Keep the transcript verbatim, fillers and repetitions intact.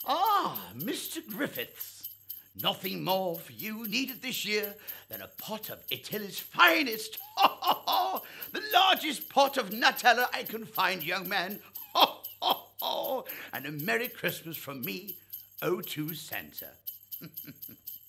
Ah, Mister Griffiths. Nothing more for you needed this year than a pot of Italy's finest. Ha, ha, ha. The largest pot of Nutella I can find, young man. Ha, ha, ha. And a Merry Christmas from me, O two Santa.